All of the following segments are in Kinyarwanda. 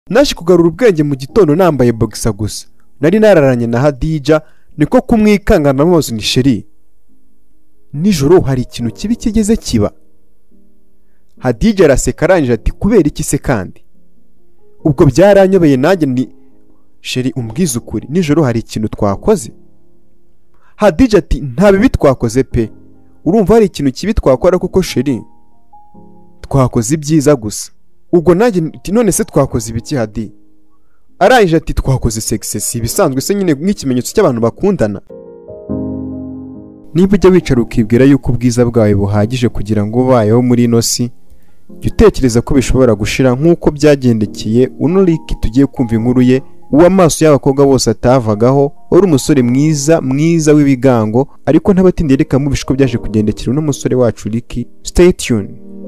Naje kugarura ubwenge mu gitondo nambaye boxer gusa. Nari nararanye na Hadija niko kumwikangana amaso ni sheri. Nijoro hari ikintu kibi kigeze kiba. Hadija araseka arangije ati kubera iki se kandi? Ubwo byaranyobeye nanjye ni sheri umbwiza ukuri nijoro hari ikintu twakoze. Hadija ati nta bibi twakoze pe. Urumva hari ikintu kibi twakora kuko sheri twakoze ibyiza gusa. Ubwo nanjye none se twakoze ibiki Hadi? Arangije ati twakoze sex ibisanzwe se nyine nk'ikimenyetso cy'abantu bakundana. Niba ujya wicara ukibwira yuko ubwiza bwawe buhagije kugira ngo ubayeho muri ino si, jya utekereza ko bishobora gushira nk'uko byagendekeye uno Ricky tugiye kumva inkuru ye, uw'amaso y'abakobwa bose atavagaho, wari umusore mwiza w'ibigango, ariko ntabatinde reka mu bishiko byaje kugendekera uno musore wacu Ricky. Stay tuned.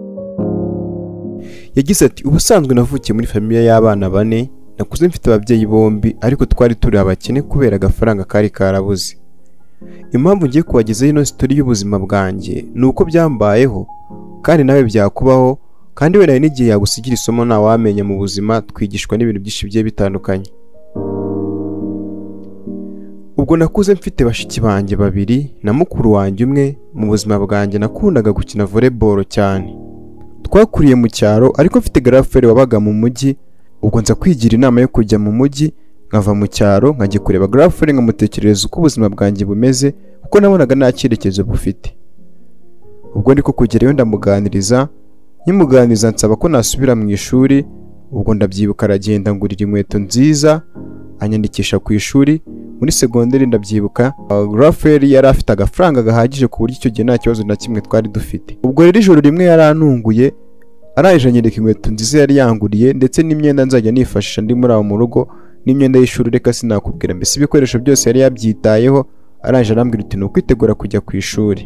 Yagize ati ubusanzwe navukiye muri famiye y'abana bane, nakuze mfite ababyeyi bombi ariko twari turi abakene kubera agafaranga kari karabuze. Impamvu ngiye kubagezaho ino story y'ubuzima bwanjye nuko byambayeho kandi nawe byakubaho, kandi wenda n'igihe yagusigira isomo nta wamenya mu buzima, twigishwa n'ibintu byinshi bigiye bitandukanye. Ubwo nakuze mfite bashiki banjye babiri na mukuru wanjye umwe. Mu buzima bwanjye nakundaga gukina volleyball cyane. Twakuriye mu cyaro ariko mfite girlfriend wabaga mu mujyi. Ubwo nza kwigira inama yo kujya mu mujyi nkava mu cyaro nkajya kureba girlfriend nkamutekerereza uko ubuzima bwanjye bumeze kuko nabonaga nta cyerekezo bufite. Ubwo ndiko kugerayo ndamuganiriza, nkimuganiriza nsaba ko nasubira mu ishuri. Ubwo ndabyibuka aragenda ngurira inkweto nziza anyandikisha ku ishuri. Muri segonderi ndabyibuka girlfriend yari afite agafaranga gahagije ku buryo icyo gihe nta kibazo na kimwe twari dufite. Ubwo rero ijoro rimwe yarantunguye, arangije anyereka inkweto nziza yari yanguriye ndetse n'imyenda nzajya nifashisha ndi muri aho mu rugo n'imyenda y'ishuri. Reka sinakubwira mbese ibikoresho byose yari yabyitayeho. Arangije arambwira uti nukwitegura kujya ku ishuri.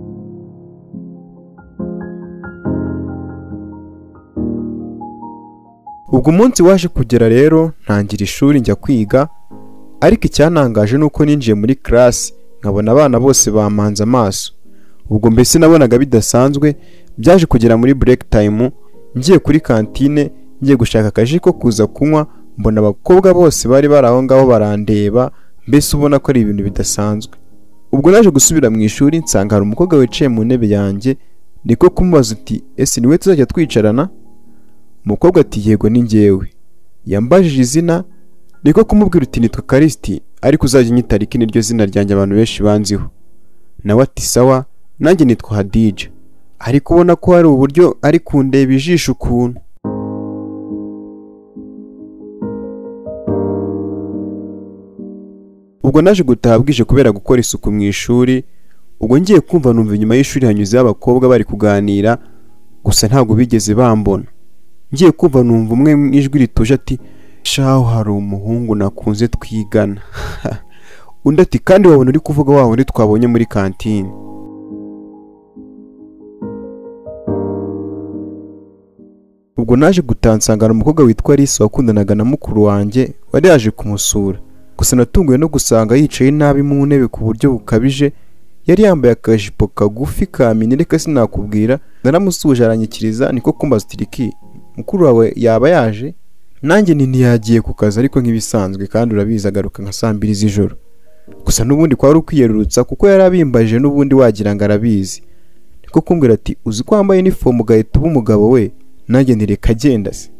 Ubwo umunsi waje kugera rero ntangira ishuri njya kwiga, ariko icyantangaje nuko ninjiye muri class nkabona abana bose bamanze amaso. Ubwo mbese nabonaga bidasanzwe. Byaje kugera muri break time, ngiye kuri kantine ngiye gushaka akaji ko kuza kunywa, mbona abakobwa bose bari baraho ngaho barandeba, mbese ubona ko ari ibintu bidasanzwe. Ubwo naje gusubira mu ishuri nsanga hari umukobwa wicaye mu ntebe yanjye, niko kumubaza uti ese niwe tuzajya twicarana? Umukobwa ati yego ni njyewe. Yambajije izina, niko kumubwira uti nitwa Karisti ariko uzajya unyita Ricky niryo zina ryanjye abantu benshi banziho. Nawe ati sawa nanjye nitwa Hadija, ariko ubona ko hari uburyo ari kundeba ijisho ukuntu. Ubwo naje gutaha bwije kubera gukora isuku mu ishuri. Ubwo ngiye kumva numva inyuma y'ishuri hanyuze abakobwa bari kuganira, gusa ntabwo bigeze bambona. Ngiye kumva numva umwe mu ijwi rituje ati shaho hari umuhungu nakunze twigana. Undi ati kandi wabona uri kuvuga wa wundi twabonye muri kantine. Ubwo naje gutansangana umukobwa witwa Lisa wakundanaga na mukuru wanjye wari yaje kumusura. Gusa natunguye no gusanga yicaye nabi mu ntebe ku buryo bukabije. Yari yambaye akajipo kagufi ka mini, reka sinakubwira. Naramusuje aranyikiriza niko kumbaza uti Ricky mukuru wawe yaba yaje? Nanjye ntiyagiye ku kazi ariko nk'ibisanzwe, kandi urabizi agaruka nka saa 2 z'ijoro. Gusa n'ubundi kwari ukwiyerurutsa kuko yarabimbaje n'ubundi wagira ngo arabizi. Niko kumbwira ati uzi ko wambaye uniform ugahita uba umugabo we? Nanjye ntireka agenda se.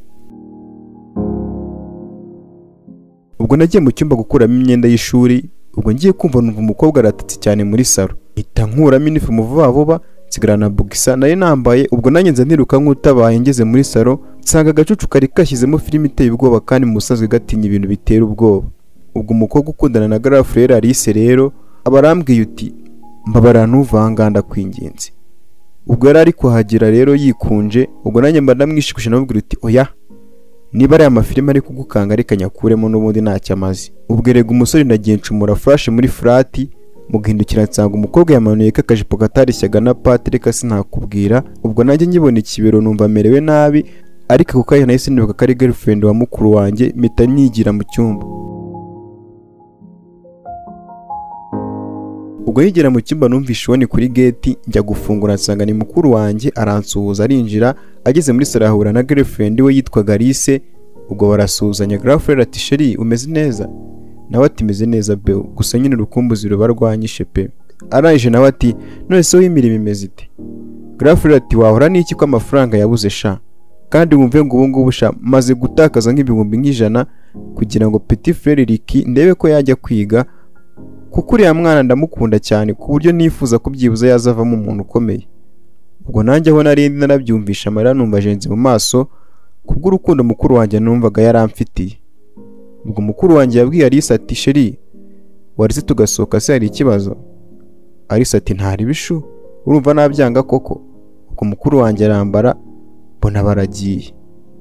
Ubwo nagiye mu cyumba gukuramo imyenda y'ishuri. Ubwo ngiye kumva numva umukobwa aratatse cyane muri salo. Ita nkuramo uniform vuba vuba nsigarana boxer nari nambaye. Ubwo nanjye nza niruka nk'utabaye ngeze muri salo nsanga agacucu kari kashyizemo filime iteye ubwoba kandi mu busanzwe gatinya ibintu bitera ubwoba. Ubwo umukobwa ukundana na girlfriend Alice rero abarambwiye uti mbabara ntuvanganda kwingenzi. Ubwo yari ari kuhagira rero yikunje. Ubwo nanjye mba ndamwishikuje namubwira uti oya niba ari amafilime ari kugukanga reka nyakuremo n'ubundi ntacyo amazi. Ubwo erega umusore ndagiye ncumura flash muri frati, mugihindukira nsanga umukobwa yamanuye kakajipo katarishyaga na pati, reka sinakubwira. Ubwo nanjye nyibona ikibero numva merewe nabi, ariko ako kanya nahise nibuka ko ari girlfriend wa mukuru wanjye mpita nigira mu cyumba. Ubwo yigera mu cyumba numvishe uwo ni kuri gate, njya gufungura nsanga ni mukuru wanjye aransuhuza arinjira. Ageze muri salo ahura na girlfriend we yitwaga Alice. ubwo barasuhuzanya. girlfriend ati sheri umeze neza, nawe ati meze neza be, gusa nyine urukumbuzi ruba rwanyishe pe. arangije nawe ati none se w'imirimo imeze ite? girlfriend ati wahora n'iki ko amafaranga yabuze sha, kandi wumve ngo ubu ngubu sha maze gutakaza nk'ibihumbi nk'ijana kugira ngo petit frere Ricky ndebe ko yajya kwiga, kuko uriya mwana ndamukunda cyane ku buryo nifuza ko byibuze yazavamo umuntu ukomeye. ubwo nanjye aho narindi narabyumvisha amarira numva ajenze mu maso kubw'urukundo mukuru wanjye numvaga yaramfitiye. ubwo mukuru wanjye yabwiye Alice ati sheri warize tugasohoka se hari ikibazo? Alice ati ntari bishu, urumva nabyanga koko? ubwo mukuru wanjye arambara mbona baragiye.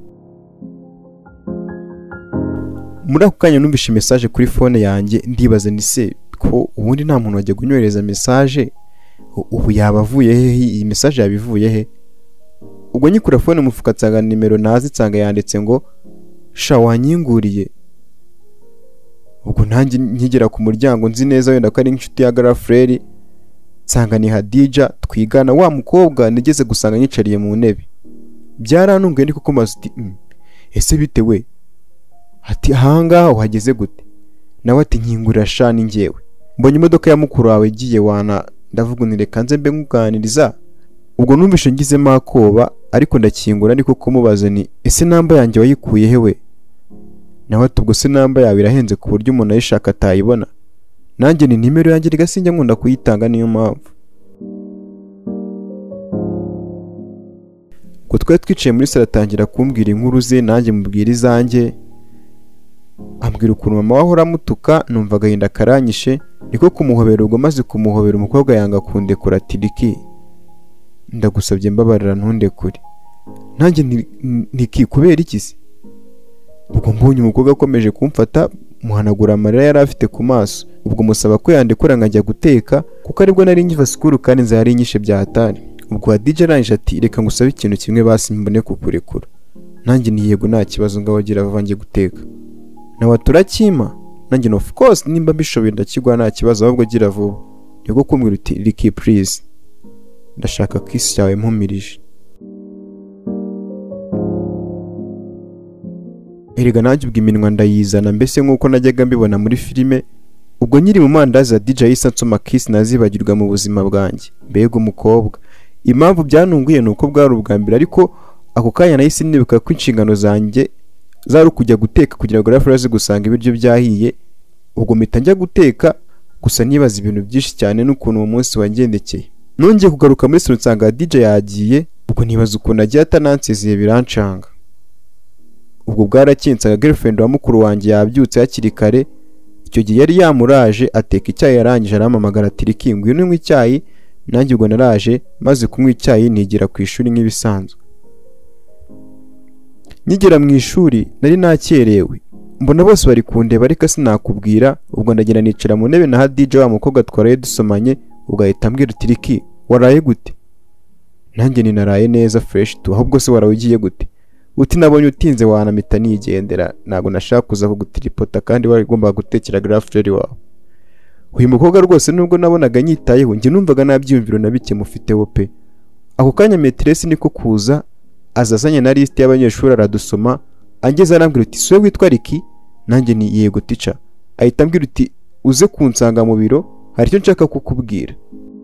muri ako kanya numvishe message kuri phone yanjye, ndibaza ni se ko ubundi nta muntu wajya kunyohereza message, ubu yabavuye he? iyi message yabivuye he? ubwo nyikura phone mufuka nsanga nimero nazi, nsanga yanditse ngo sha wanyinguriye. ubwo nanjye nkigera ku muryango nzi neza wenda ko ari inshuti ya girlfriend, nsanga ni Hadija twigana, wa mukobwa nigeze gusanga nyicariye mu ntebe. byarantunguye ndi kuko maze ati ese bite we? ati ahangaha uhageze gute? nawe ati nkingurira sha ni njyewe, mbonye imodoka ya mukuru wawe igiye wana, ndavuga nti reka nze mbe nkuganiriza. ubwo numvishe ngizemo akoba, ariko ndakingura ndiko kumubaza ni ese namba yanjye wayikuye he we? nawe ati ubwo se namba yawe irahenze ku buryo umuntu ayishaka atayibona? nanjye ni nimero yanjye rigasinjya nkunda kuyitanga, niyo mpamvu. ko twari twicaye muri sala atangira kumbwira inkuru ze, nanjye mubwira izanjye, ambwira ukuntu mama wahora amutuka, numva agahinda karanyishe, niko kumuhobera. ubwo maze kumuhobera umukobwa yanga kundekura ati Ricky ndagusabye mbabarira ntundekure. nanjye niki kubera iki se? ubwo mbonye umukobwa akomeje kumfata, muhanagura amarira yari afite ku maso. ubwo musaba ko yandekura nkajya guteka, kuko aribwo nari nkiva sikuru kandi nzari nyishe bya hatari. ubwo DJ arangije ati reka ngusabe ikintu kimwe basi mbone kukurekura. nanjye ni yego nta kibazo, ngaho gira vuba njye guteka. nawe turakima, nanjye no of course nimba bishoboye ndakigwa nta kibazo, ahubwo gira vuba. nibwo kumbwira uti Ricky please ndashaka kiss yawe mpumirije. erega nanjye ubwo iminwa ndayizana, mbese nk'uko najyaga mbibona muri filime. ubwo nyiri mu mandazi ya DJ yisa nsoma kiss nazibagirwa mu buzima bwanjye. mbega umukobwa! impamvu byanunguye nuko bwari ubwa mbere, ariko ako kanya nahise nibuka ko inshingano zanjye zari kujya guteka kugira ngo girlfriend aze gusanga ibiryo byahiye. ubwo mpita njya guteka, gusa nibaza ibintu byinshi cyane n'ukuntu uwo munsi wangendekeye. nongeye kugaruka muri salo nsanga DJ yagiye, ubwo nibaza ukuntu agiye atanansezeye birancanga. ubwo bwarakinsaga girlfriend wa mukuru wanjye yabyutse hakiri kare. icyo gihe yari yamuraje ateka icyayi, yarangije arampamagara ati Ricky ngwino unywe icyayi. nanjye ubwo naraje, maze kunywa icyayi nigira ku ishuri nk'ibisanzwe. nkigera mu ishuri nari nakerewe, mbona bose bari kundeba ariko sinakubwira. ubwo ndagenda nicara mu ntebe na Hadija wa mukobwa twaraye dusomanye. ubwo ahita ambwira ati Ricky waraye gute? nanjye ni naraye neza fresh tu, ahubwo se waraye ugiye gute? uti nabonye utinze wanamita nigendera, ntago nashaka kuza kugutiripota kandi wari ugomba gutekera girlfriend wawe. uyu mukobwa rwose nubwo nabonaga nyitayeho, njye numvaga nabyiyumviro na bike mufiteho pe. ako kanya maîtresse niko kuza, azazanye na list y'abanyeshuri aradusoma, angeze arambwira uti "Sowe witwa Ricky?" nanjye ni yego teacher. ahita ambwira uti "Uze kunsanga mu biro, hari icyo nshaka kukubwira."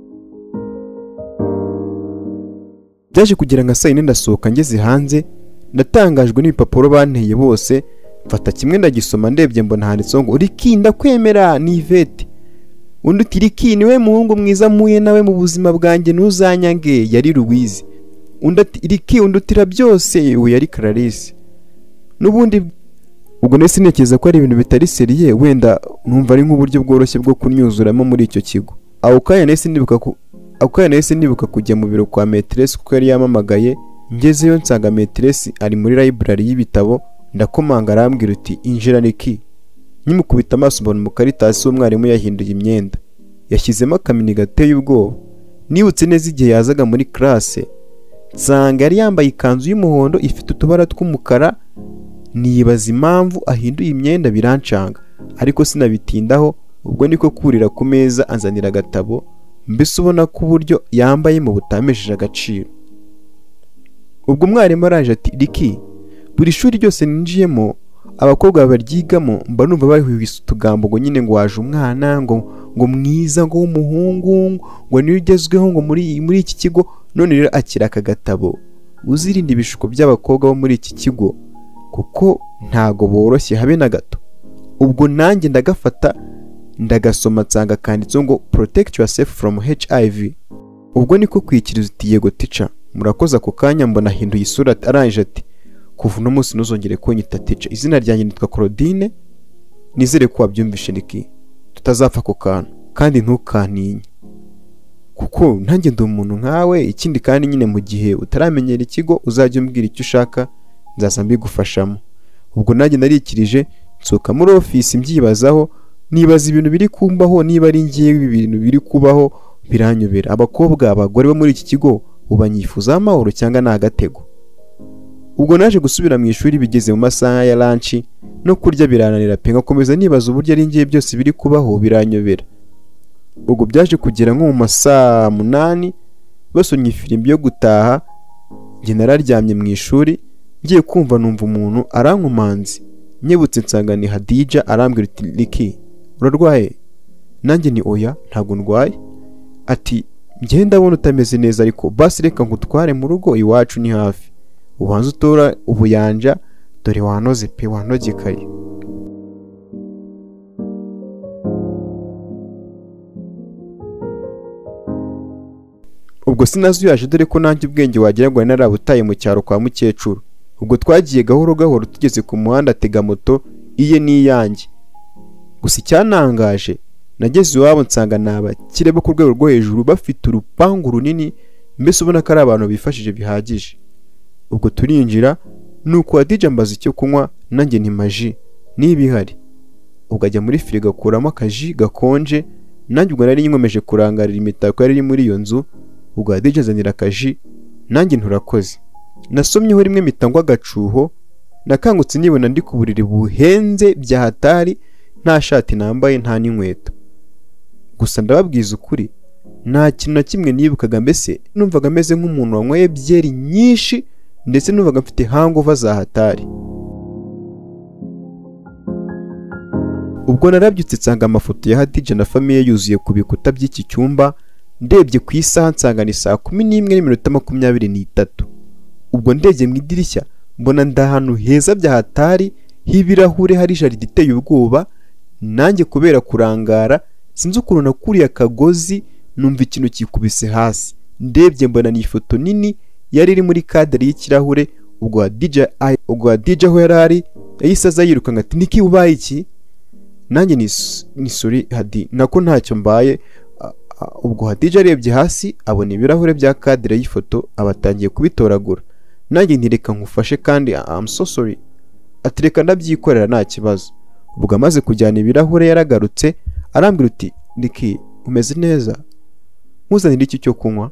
byaje kugira nka saa 4 ndasohoka, ngeze hanze ndatangajwe n'ibipapuro banteye bose. mfata kimwe ndagisoma, ndebye mbona handitseho ngo Ricky ndakwemera ni Yvette. undi uti Ricky niwe muhungu mwiza muye nawe mu buzima bwanjye ntuzanyange, yari Louise. undi ati Ricky undutira byose, uyu yari Clarisse. n'ubundi ubwo nese ntekereza ko ari ibintu bitari seriye, wenda numva ari nk'uburyo bworoshye bwo kunyuzuramo muri icyo kigo. ako kanya nese nibuka kujya mu biro kwa maîtresse kuko yari yamamagaye. ngezeyo nsanga maîtresse ari muri library y'ibitabo, ndakomanga arambwira uti injira Ricky. nyimukubita amaso mbona mu karitasi umwarimu yahinduye imyenda, yashyizemo akamini gateye ubwoba. nibutse neza igihe yazaga muri classe, nsanga yari yambaye ikanzu y'umuhondo ifite utubara tw'umukara. nibaza impamvu ahinduye imyenda birancanga, ariko sinabitindaho. ubwo niko kurira ku meza anzanira agatabo, mbese ubona ko uburyo yambaye mu butamesheje agaciro. ubwo umwarimu araje ati Ricky buri shuri ryose ninjiyemo abakobwa baryigamo mba numva bahwihwisa utugambo ngo nyine ngo waje umwana ngo mwiza ngo w'umuhungu ngo niyo ugezweho ngo muri iki kigo. None rero akira aka gatabo uzirinde ibishuko by'abakobwa bo muri iki kigo kuko ntago boroshye habe na gato. Ubwo nanjye ndagafata ndagasoma nsanga kanditseho ngo protect yourself from HIV. Ubwo niko kwikiriza uti yego teacher murakoze. Ako kanya mbona hinduye isura arangije ati kuva uno munsi ntuzongere kunyita teacher, izina ryanjye nitwa Claudine, nizere ko wabyumvishe Niki, tutazapfa ako kantu kandi ntukantinye kuko nanjye ndi umuntu nkawe. Ikindi kandi nyine mu gihe utaramenyera ikigo uzajya umbwira icyo ushaka nzaza mbigufashamo. Ubwo nanjye narikirije nsoka muri office mbyibazaho, nibaza ibintu biri kumbaho, niba ari ngiye ibintu biri kubaho biranyobera. Abakobwa abagore bo muri iki kigo ubanyifuza amahoro cyangwa ni agatego. Ubwo naje gusubira mu ishuri bigeze mu masaha ya lunch no kurya birananira pe, ngakomeza nibaza uburyo ari ngiye byose biri kubaho biranyobera. Ubwo byaje kugera nko mu masaha 8 basonye ifirimbi yo gutaha, njye nararyamye mu ishuri ngiye kumva numva umuntu arankomanze, nyebutse nsanga ni Hadija arambwira uti Niki urarwaye? Nanjye ni oya ntago ndwaye. Ati njye ndabona utameze neza ariko basi reka ngutware mu rugo iwacu ni hafi, ubanza utora ubuyanja dore wanoze pe wanogekaye. Ubwo sinazuyaje dore ko nanjye ubwenge wagira ngo narabutaye mu cyaro kwa mukecuru. Ubwo twagiye gahoro gahoro tugeze ku muhanda atega moto iye niyanjye. Gusa icyanangaje nageze iwabo nsanga n'abakire bo ku rwego rwo hejuru bafite urupangu runini, mbese ubona ko ari abantu bifashije bihagije. Ubwo turinjira nuko Hadija mbaza icyo kunywa, nanjye ni maji niba ihari. Ubwo ajya muri firigo akuramo akaji gakonje, nanjye ubwo nari nkomeje kurangarira imitako yari muri iyo nzu. Ubwo Hadija azanira akaji, nanjye nturakoze. Nasomyeho rimwe mitangwa agacuho, nakangutse nibona ndi ku buriri buhenze bya hatari, nta shati nambaye nta n'inkweto. Gusa ndababwiza ukuri nta kintu na kimwe nibukaga, mbese numvaga meze nk'umuntu wanyweye byeri nyinshi ndetse numvaga mfite hangover za hatari. Ubwo narabyutse nsanga amafoto ya Hadija na famiye yuzuye ku bikuta by'iki cyumba, ndebye ku isaha nsanga ni saa 11:23. Ubwo ndebye mu idirishya mbona ndahantu heza bya hatari h'ibirahure, hari jaride iteye ubwoba. Nanjye kubera kurangara sinzi ukuntu nakuriye akagozi, numva ikintu kikubise hasi. Ndebye mbona ni ifoto nini yari iri muri kadere y'ikirahure. Ubwo Hadija aho yarari yahise aza yiruka ati Niki ubaye iki? Nanjye ni sorry Hadi nako ntacyo mbaye. Ubwo Hadija arebye hasi abona ibirahure bya kadere y'ifoto, abatangiye kubitoragura. Nanjye ntireka nkufashe kandi I'm so sorry. Atireka ndabyikorera nta kibazo. Ubwo amaze kujyana ibirahure yaragarutse arambwira uti Niki umeze neza, muzanira iki cyo kunywa?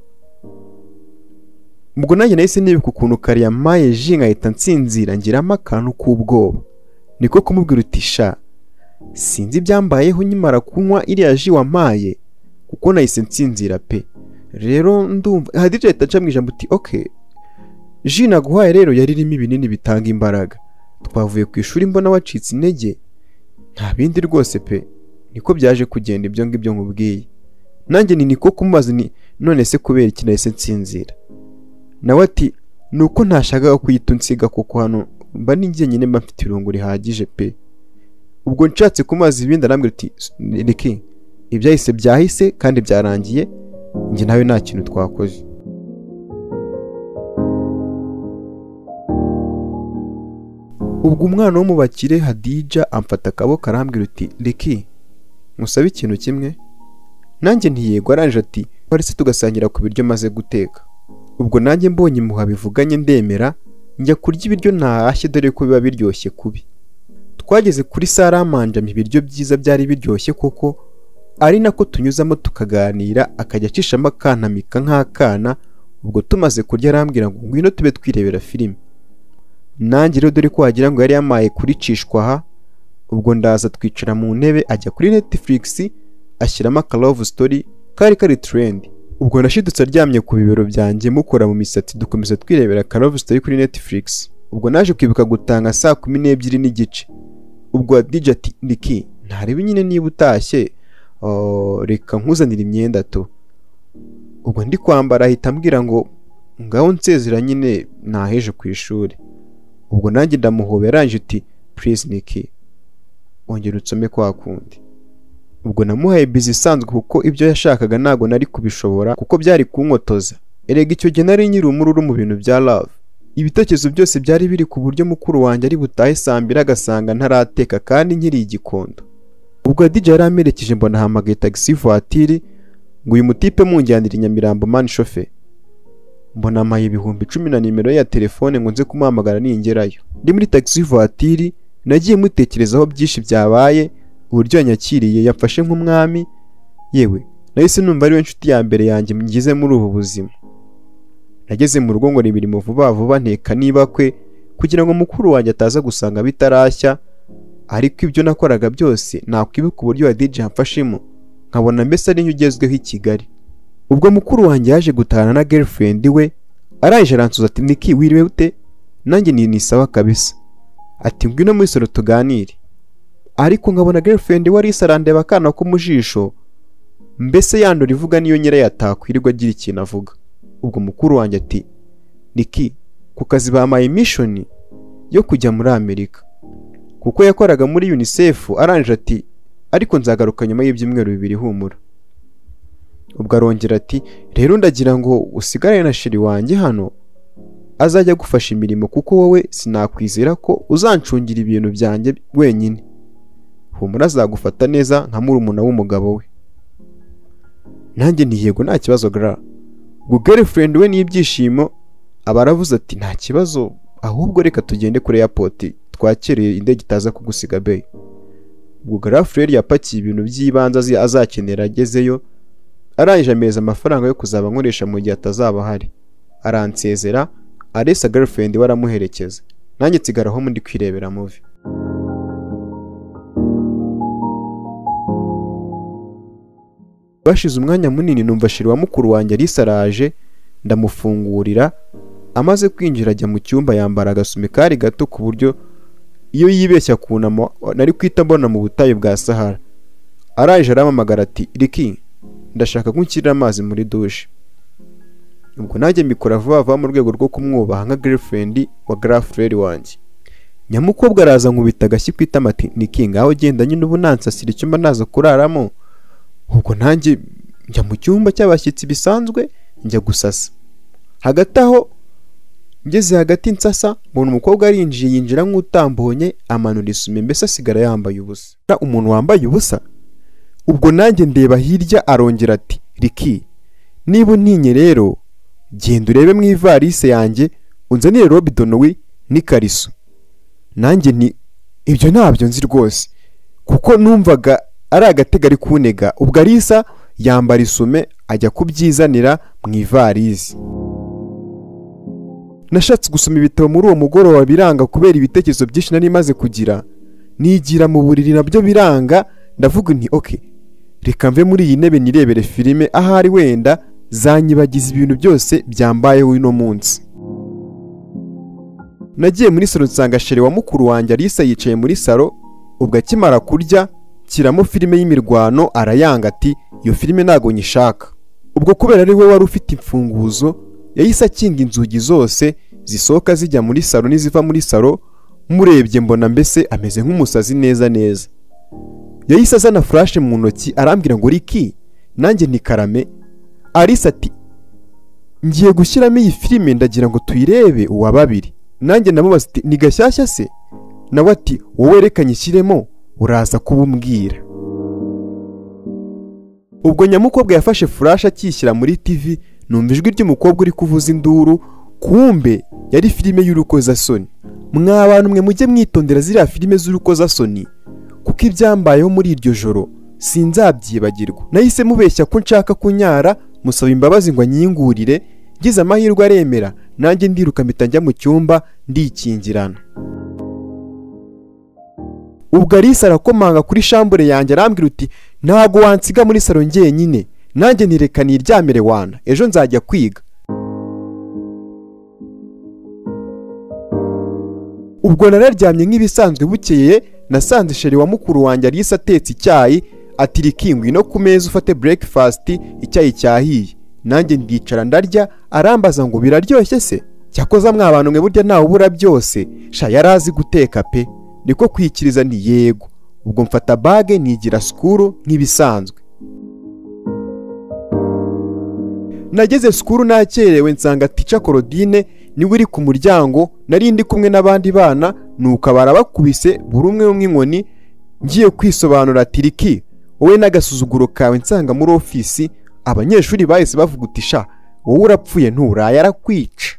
Ubwo nanjye nahise nibuka ukuntu kari yamaye ji nkahita nsinzira ngiramo akantu k'ubwoba. Niko kumubwira uti sha sinzi byambayeho nyimara kunywa iriya ji wamaye kuko nahise nsinzira pe. Rero ndumva Hadija itaca mu ijambo uti okay ji naguhaye rero yari irimo ibinini bitanga imbaraga. Twavuye ku ishuri mbona wacitse intege, nta bindi rwose pe. Niko byaje kugenda ibyo ngibyo nkubwiye. Nanjye niko kumubaza ni none se kubera iki nahise nsinzira? Nawe ati nuko ntashakaga kuyita unsiga kuko hano mba ninjye nyine mba mfite irungu rihagije pe. Ubwo nshatse kumaza ibindi arambwira uti Niki ibyahise byahise kandi byarangiye, njye nawe nta kintu twakoze. Ubwo umwana wo mu bakire Hadija amfata akaboko arambwira uti Niki musaba ikintu kimwe? Nanjye ntiyego aranje ati parese tugasangira ku biryo maze guteka. Ubwo nanjye mbonye muha bivuganye ndemera njya kurya ibiryo ntahashye dore ko biba biryoshye kubi. Twageze kuri saramanja ibiryo byiza byari biryoshye koko, ari nako tunyuzamo tukaganira, akajya acishamo akantamika nk'akana. Ubwo tumaze kurya arambwira ngo ngwino tube twirebera filime. Nanjye rero dore ko wagira ngo yari yamaye kuricishwa aha. Ubwo ndaza twicara mu ntebe, ajya kuri Netflix ashyiramo aka love story kari trend. Ubwo nashidutse aryamye ku bibero byanjye mukora mu misatsi, dukomeza twirebera aka love story kuri Netflix. ubwo naje kwibuka gutanga saa 12 n'igice. Ubwo DJ ati Niki ntarebe nyine niba utashye reka nkuzanira imyenda to. Ubwo ndi kwambara ahita ambwira ngo ngaho nsezera nyine naheje ku ishuri. Ubwo nanjye ndamuhobera aranje uti please Niki ongera utsome kwa kundi. Ubwo namuhaye busy isanzwe kuko ibyo yashakaga ntago nari kubishobora kuko byari kunkotoza. Erega icyo gihe nari nyiri umururu mu bintu bya love. Ibitekerezo byose byari biri ku buryo mukuru wanjye ari butahe saa 2 agasanga ntarateka kandi nkiri igikondo. Ubwo DJ yaramerekeje mbona hamagaye taxi voiture ngo uyu mutipe munjyanira i Nyamirambo man chauffeur. Mbona amaye ibihumbi 10 na nimero ya telefone ngo nze kumuhamagara ningerayo. Ndi muri taxi voiture nagiye mutekerezaho byinshi byabaye, uburyo yanyakiriye yafashe nk'umwami, yewe nahise numva ari we nshuti ya mbere yanjye ngize muri ubu buzima. Nageze mu rugo ngo nibirimo vuba vuba nteka niba kwe kugira ngo mukuru wanjye ataza gusanga bitarashya, ariko ibyo nakoraga byose nakwibuka uburyo wa DJ amfashemo nkabona mbese ari nyugezweho i Kigali. Ubwo mukuru wanjye yaje gutahana na girlfriend we araje aransuza ati Niki wiriwe ute? Nanjye ni sawa kabisa. Ati ngwino muri solo tuganire. Ariko nkabona girlfriend we arisarandeba akana ko mujisho mbese yandora ivuga niyo nyere yatakwirirwa agira ikintu avuga. Ubwo mukuru wanjye ati Niki ku kazi bamaye mission yo kujya muri Amerika kuko yakoraga muri UNICEF. Aranje ati ariko nzagaruka nyuma y'ibyumweru 2 humura. Ubwo arongera ati rero ndagira ngo usigare na shiri wanjye hano azajya gufasha imirimo kuko wowe sinakwizera ko uzancungira ibintu byanjye wenyine. Humura azagufata neza nka murumuna w'umugabo we. Nanjye ntiyego nta kibazo gra. Ubwo girlfriend we n'ibyishimo abaravuze ati nta kibazo ahubwo reka tugende kuri airport twakereye indege itaza kugusiga bay. Ubwo girlfriend yapakiye ibintu by'ibanze azakenera agezeyo, arangije ameza amafaranga yo kuzaba nkoresha mu gihe atazaba hari. Aransezera aresa girlfriend we aramuherekeza. Nanjye tsigaraho ndi kwirebera movie. Bashize umwanya munini numva shiri wa mukuru wanjye arisaraje, ndamufungurira. Amaze kwinjira ajya mu cyumba yambara agasume kari gato ku buryo iyo yibeshya kunama nari kwita mbona mu butayu bwa Sahara. Araje aramamagara ati Riki ndashaka kunshyirira amazi muri douche. Ubwo najye mbikora vuba mu rwego rwo kumwubaha nka girlfriend wa girlfriend wanjye. Nyamukobwa araza nkubita agashyi kwitama ati Niki ngaho genda nyine ubu nansasira icyumba naza kuraramo. Ubwo nanjye njya mu cyumba cy'abashyitsi bisanzwe njya gusasa. Hagati aho ngeze hagati nsasa mbona umukobwa arinjiye yinjira nk'utambonye amanura isume mbese asigara yambaye ubusa. Umuntu wambaye ubusa. Ubwo nanjye ndeba hirya arongera ati Riki niba untinye rero genda urebe mu ivarisi yanjye unzanire robidonowi n'ikariso. Nanjye ni ibyo ntabyo nzi rwose kuko numvaga ari agatega ari kunega. Ubwo arisa yambara isume ajya kubyizanira mu ivarisi. Nashatse gusoma ibitabo muri uwo mugoroba biranga kubera ibitekerezo byinshi nari maze kugira. Nigira mu buriri nabyo biranga, ndavuga nti okay reka mve muri iyi ntebe nirebere filime ahari wenda zanyibagiza ibintu byose byambayeho uno munsi. Nagiye muri salo nsanga sheri wa mukuru wanjye arisa yicaye muri salo. Ubwo akimara kurya kiramo filime y'imirwano arayanga ati iyo filime ntago nyishaka. Ubwo kubera ari we wari ufite imfunguzo yahise akinga inzugi zose zisohoka zijya muri salo n'iziva muri salo. Murebye mbona mbese ameze nk'umusazi neza neza. Yahise azana flash mu ntoki arambwira ngo Riki nanjye ni karame. Arisa ati ngiye gushyiramo iyi filime ndagira ngo tuyirebe uwa babiri. Nanjye namubaza ati ni gashyashya se? Nawe ati wowe reka nyishyiremo uraza kubumbwira. Ubwo nyamukobwa yafashe flash akishyira muri TV numva ijwi ry'umukobwa uri kuvuza induru. Kumbe yari filime y'urukozasoni. Mwabantu mwe mujye mwitondera ziriya filime z'urukozasoni kuko ibyambayeho muri iryo joro sinzabyibagirwa. Nahise mubeshya ko nshaka kunyara musaba imbabazi ngo anyingurire. Ngize amahirwe aremera nanjye ndiruka mpita njya mu cyumba ndikingirana. Ubwo arisa arakomanga kuri shambure yanjye arambwira uti ntago wansiga muri salo njyenyine, nanjye ntireka niryamire wana ejo nzajya kwiga. ubwo nararyamye nk'ibisanzwe. bukeye nasanze sheri wa mukuru wanjye Alice atetse icyayi ati rikingwi no ku meza ufate breakfast, icyayi cyahiye. Nanjye ndicara ndarya, arambaza ngo biraryoshye se? Cyakoza mwabantu mwe burya ntawe ubura byose. Sha yarazi guteka pe. Niko kwikiriza nti yego. Ubwo mfata bage nigira skuru nk'ibisanzwe. Nageze skuru nakerewe nsanga Teacher Claudine niwe uri ku muryango, nari ndi kumwe n'abandi bana, nuko barabakubise buri umwe inkoni. Ngiye kwisobanura ati Riki, wowe n'agasuzuguro kawe nsanga muri ofisi. Abanyeshuri bahise bavuga uti sha wowe urapfuye nturaye arakwica.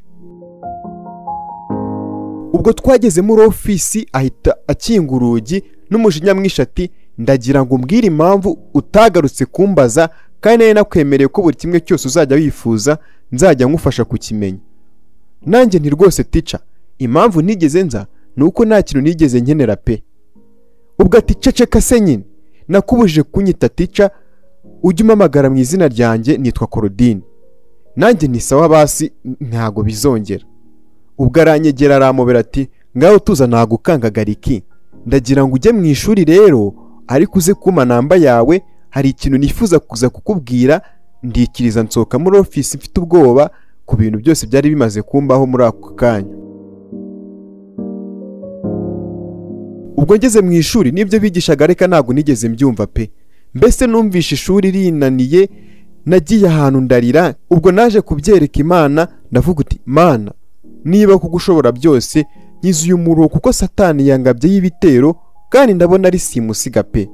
Ubwo twageze muri ofisi ahita akinga urugi n'umujinya mwinshi ati ndagira ngo umbwire impamvu utagarutse kumbaza, kandi nari nakwemereye ko buri kimwe cyose uzajya wifuza nzajya nkufasha kukimenya. Nanjye nti rwose Teacher, impamvu nigeze nza nuko nta kintu nigeze nkenera pe. Ubwo ati ceceka se nyine, nakubujije kunyita Teacher, ujye umpamagara mu izina ryanjye nitwa Claudine. Nanjye ni sawa basi ntago bizongera. Ubwo aranyegera aramubera ati ngaho tuza nagukangaga Riki, ndagira ngo ujye mu ishuri rero ariko uze kuma namba yawe, hari ikintu nifuza kuza kukubwira. Ndikiriza nsohoka muri ofisi mfite ubwoba ku bintu byose byari bimaze kumbaho muri ako kanya. Ubwo ngeze mu ishuri nibyo bigishaga reka ntago nigeze mbyumva pe. Mbese numvishe ishuri rinaniye, nagiye ahantu ndarira. Ubwo naje kubyereka Imana ndavuga uti Mana, niba kugushobora byose nyizuye umuro kuko Satani yangabye y'ibitero kandi ndabona ari simusiga pe.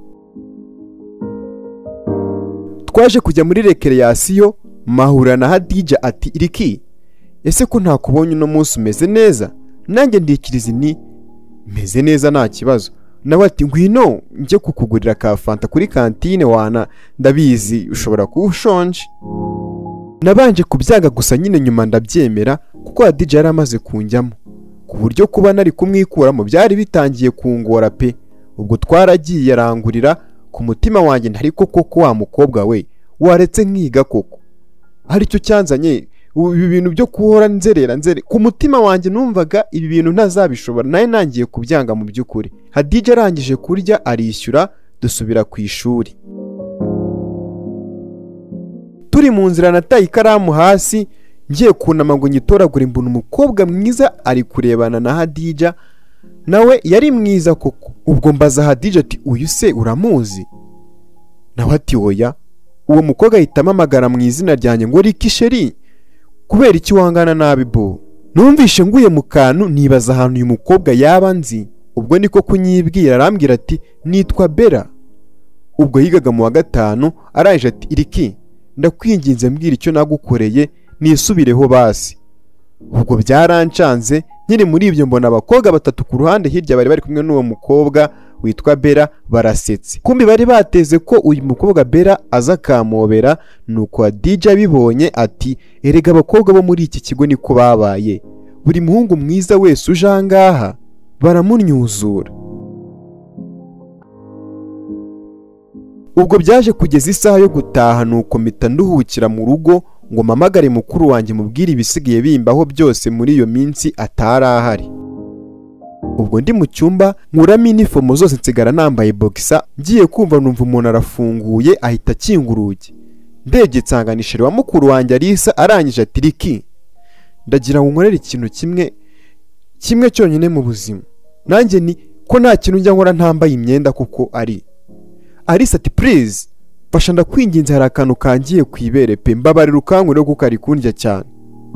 Twaje kujya muri recreation, mahura na Hadija ati Riki, ese ko ntakubonye uno munsi umeze neza? Nanjye ndikiriza ni meze neza nta kibazo. Nawe ati ngwino njye kukugurira ka fanta kuri kantine wana, ndabizi ushobora kuba ushonje. Nabanje kubyaga gusa nyine nyuma ndabyemera kuko Hadija yari amaze kunjyamo, ku buryo kuba nari kumwikuramo byari bitangiye kungora pe. Ubwo twaragiye arangurira ku mutima wanjye ntari koko wa mukobwa we waretse nkiga koko. Hari cyo cyanzanye ibi bintu byo kuhora nzerera ku mutima wanjye numvaga ibi bintu ntazabishobora, naye nangiye kubyanga mu byukuri. Hadija arangije kurya arishyura dusubira ku ishuri. Turi mu nzira nataye ikaramu hasi ngiye kunama ngo nyitoragure, mbona umukobwa mwiza ari kurebana na Hadija, nawe yari mwiza koko. Ubwo mbaza Hadija ati uyu se uramuzi? Nawe ati oya. Uwo mukobwa ahita amamagara mu izina ryanjye ngo Riki sheri, kubera iki wangana nabi bo? Numvishe nguye mu kantu nibaza ahantu uyu mukobwa yaba nzi. Ubwo niko kunyibwira arambwira ati nitwa Bella. Ubwo yigaga mu wa gatanu, araje ati Riki, ndakwinginze mbwira icyo nagukoreye nisubireho basi. Ubwo byarancanze. Nyine muri ibyo mbona abakobwa batatu ku ruhande hirya bari kumwe n'uwo mukobwa witwa Bella barasetse. Kumbi bari bateze ko uyu mukobwa Bella aza kamobera, nuko Hadija bibonye ati erega abakobwa bo muri iki kigo niko babaye, buri muhungu mwiza wese uje ahangaha baramunyuzura. Ubwo byaje kugeza isaha yo gutaha, nuko mpita nduhukira mu rugo ngo mpamagare mukuru wanjye mubwire ibisigaye bimbaho byose muri iyo minsi atari ahari. Ubwo ndi mu cyumba nkuramo inifomo zose nsigara nambaye boxer, ngiye kumva numva umuntu arafunguye ahita akinga urugi. Ndebye nsanganishije wa mukuru wanjye Alice arangije ati Riki, ndagira ngo nkorere ikintu kimwe cyonyine mu buzima. Nanjye ni ko nta kintu njya nkora ntambaye imyenda kuko ari. Alice ati please fasha ndakwinginze, hari akantu kangiye kwibere pe, mbabarira ukankure kuko ari kundya cyane.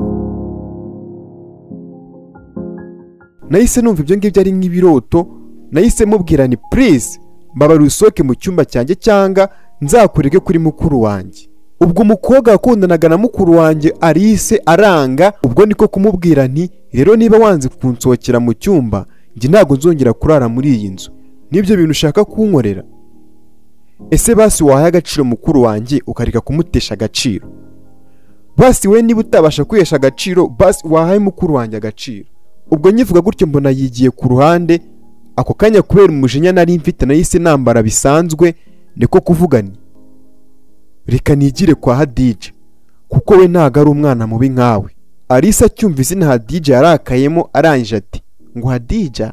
Nahise numva ibyo ngibyo ari nk'ibiroto, nahise mubwira ni please mbabarira usohoke mu cyumba cyanjye cyangwa nzakureke kuri mukuru wanjye. Ubwo umukobwa yakundanaga na mukuru wanjye Alice aranga. Ubwo niko kumubwira nti rero niba wanze kunsohokera mu cyumba njye ntago nzongera kurara muri iyi nzu, nibyo bintu ushaka kunkorera? Ese basi wahaye agaciro mukuru wanjye ukareka kumutesha agaciro? Basi we niba utabasha kwihesha agaciro, basi wahaye mukuru wanjye agaciro. Ubwo nyivuga gutyo mbona yigiye ku ruhande. Ako kanya kubera umujinya nari mfite nahise nambara bisanzwe, niko kuvuga ni reka nigire kwa Hadija kuko we ntago ari umwana mubi nkawe. Alice acyumva izina Hadija yarakayemo arangije ati ngo Hadija.